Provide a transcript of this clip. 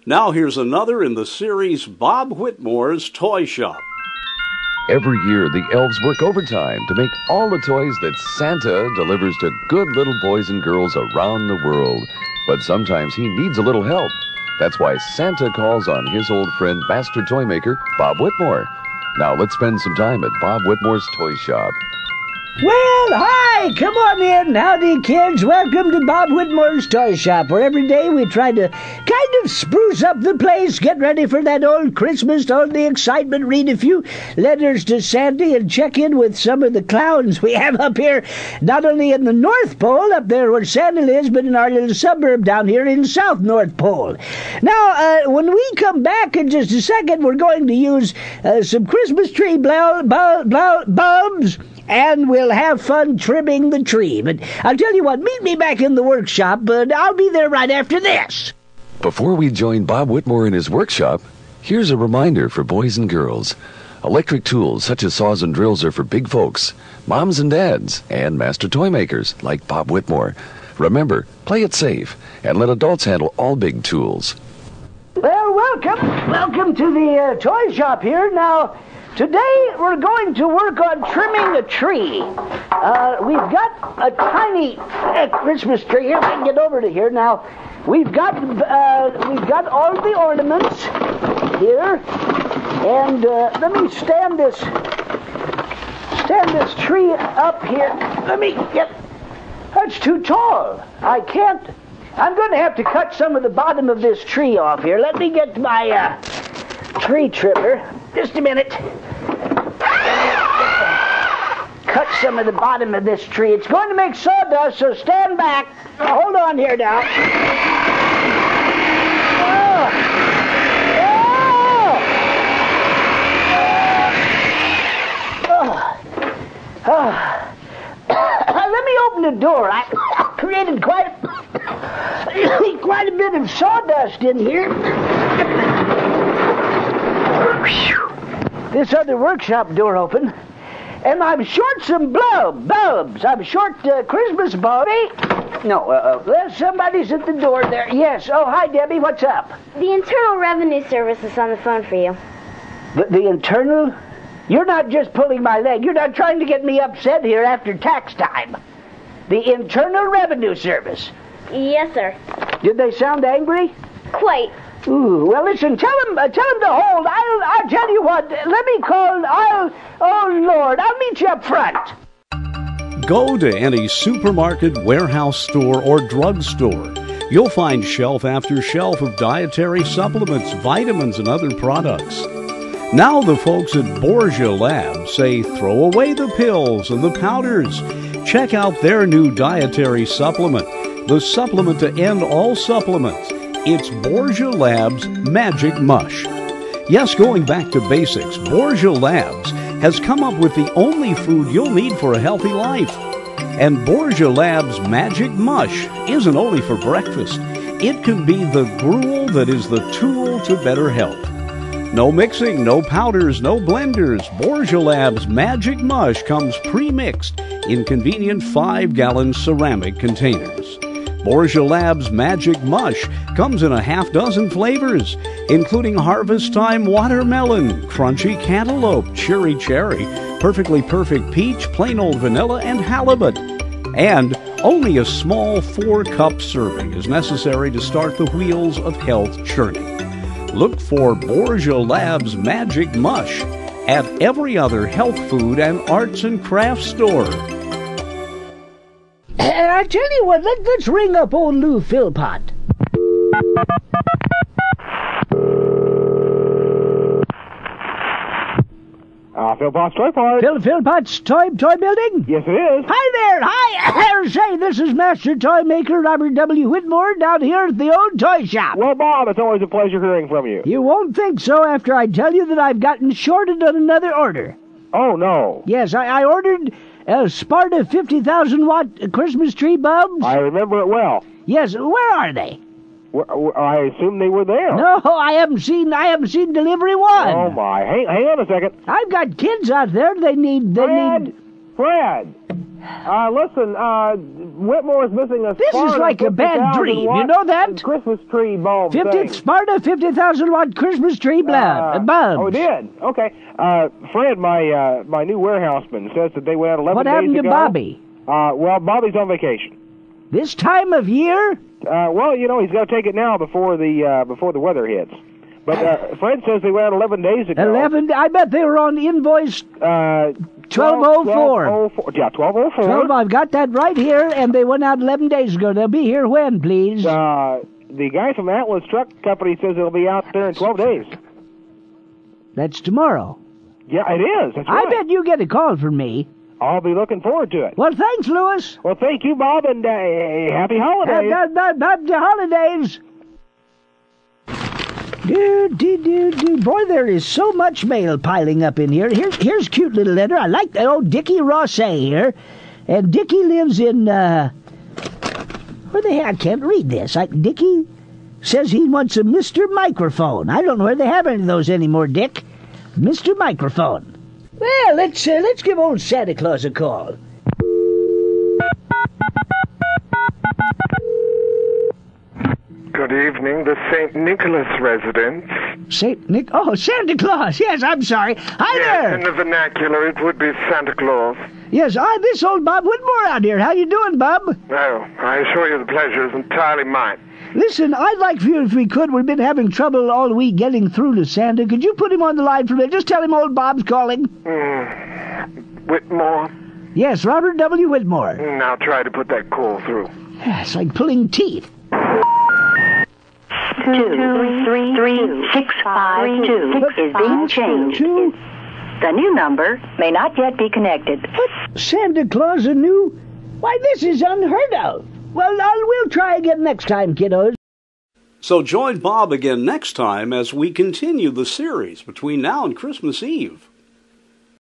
Now here's another in the series Bob Whitmore's Toy Shop. Every year, the elves work overtime to make all the toys that Santa delivers to good little boys and girls around the world. But sometimes he needs a little help. That's why Santa calls on his old friend, Master Toy Maker Bob Whitmore. Now let's spend some time at Bob Whitmore's Toy Shop. Well, hi! Come on in. Howdy, kids. Welcome to Bob Whitmore's Toy Shop, where every day we try to kind of spruce up the place, get ready for that old Christmas, all the excitement, read a few letters to Santa, and check in with some of the clowns we have up here, not only in the North Pole, up there where Santa lives, but in our little suburb down here in South North Pole. Now, when we come back in just a second, we're going to use some Christmas tree bulbs, and we'll have fun trimming the tree. But I'll tell you what, meet me back in the workshop, but I'll be there right after this. Before we join Bob Whitmore in his workshop, here's a reminder for boys and girls. Electric tools such as saws and drills are for big folks, moms and dads, and master toy makers like Bob Whitmore. Remember, play it safe, and let adults handle all big tools. Well, welcome to the toy shop here. Now, today we're going to work on trimming a tree. We've got a tiny Christmas tree here. If I can get over to here now. We've got all the ornaments here, and let me stand this tree up here. Let me get. That's too tall. I can't. I'm going to have to cut some of the bottom of this tree off here. Let me get my tree trimmer. Just a minute. Cut some of the bottom of this tree. It's going to make sawdust, so stand back. Hold on here now. Let me open the door. I created quite a bit of sawdust in here. This other workshop door open, and I'm short some bulbs. I'm short Christmas bulbs. No, somebody's at the door there. Yes. Oh, hi, Debbie. What's up? The Internal Revenue Service is on the phone for you. The internal? You're not just pulling my leg. You're not trying to get me upset here after tax time. The Internal Revenue Service. Yes, sir. Did they sound angry? Quite. Ooh, well, listen, tell him to hold. I'll tell you what, let me call, oh, Lord, I'll meet you up front. Go to any supermarket, warehouse store, or drugstore. You'll find shelf after shelf of dietary supplements, vitamins, and other products. Now the folks at Borgia Labs say throw away the pills and the powders. Check out their new dietary supplement, the supplement to end all supplements. It's Borgia Labs Magic Mush. Yes, going back to basics, Borgia Labs has come up with the only food you'll need for a healthy life. And Borgia Labs Magic Mush isn't only for breakfast. It can be the gruel that is the tool to better health. No mixing, no powders, no blenders. Borgia Labs Magic Mush comes pre-mixed in convenient 5-gallon ceramic containers. Borgia Labs Magic Mush comes in a half-dozen flavors, including Harvest Time Watermelon, Crunchy Cantaloupe, Cherry Cherry, Perfectly Perfect Peach, Plain Old Vanilla, and Halibut. And only a small 4-cup serving is necessary to start the wheels of health churning. Look for Borgia Labs Magic Mush at every other health food and arts and crafts store. I tell you what, let's ring up old Lou Philpott. Philpott's Toy Part. Philpott's Toy Building? Yes, it is. Hi there. Hi. Say, this is Master Toy Maker Robert W. Whitmore down here at the old toy shop. Well, Bob, it's always a pleasure hearing from you. You won't think so after I tell you that I've gotten shorted on another order. Oh, no. Yes, I ordered a Sparta 50,000-watt Christmas tree bulbs. I remember it well. Yes, where are they? I assume they were there. No, I haven't seen delivery one. Oh, my. Hang on a second. I've got kids out there. They need... Fred. Listen, Whitmore is missing a This is like a bad dream, you know that? Christmas tree bulb 50th thing. Sparta, 50,000-watt Christmas tree bulbs. Oh, it did? Okay. Fred, my new warehouseman, says that they went out 11 What days happened to ago. Bobby? Well, Bobby's on vacation. This time of year? Well, you know, he's got to take it now before the weather hits. But Fred says they went out 11 days ago. 11? I bet they were on invoice 1204. Yeah, 1204. I've got that right here, and they went out 11 days ago. They'll be here when, please? The guy from Atlas Truck Company says it'll be out there in 12 days. That's tomorrow. Yeah, it is. That's right. I bet you get a call from me. I'll be looking forward to it. Well, thanks, Louis. Well, thank you, Bob, and happy holidays. Happy holidays. Boy, there is so much mail piling up in here. Here's a cute little letter. I like that old Dickie Rosset here. And Dickie lives in, where the heck? I can't read this. Dickie says he wants a Mr. Microphone. I don't know where they have any of those anymore, Dick. Mr. Microphone. Well, let's give old Santa Claus a call. Good evening, the St. Nicholas residence. Oh, Santa Claus. Yes, I'm sorry. Hi there. In the vernacular, it would be Santa Claus. Yes, this old Bob Whitmore out here. How you doing, Bob? Oh, I assure you the pleasure is entirely mine. Listen, I'd like for you, if we could, we've been having trouble all week getting through to Santa. Could you put him on the line for me? Just tell him old Bob's calling. Whitmore? Yes, Robert W. Whitmore. Now try to put that call through. It's like pulling teeth. 2333652 is being changed. The new number may not yet be connected. What? Santa Claus anew? Why, this is unheard of. Well, we'll try again next time, kiddos. So join Bob again next time as we continue the series between now and Christmas Eve.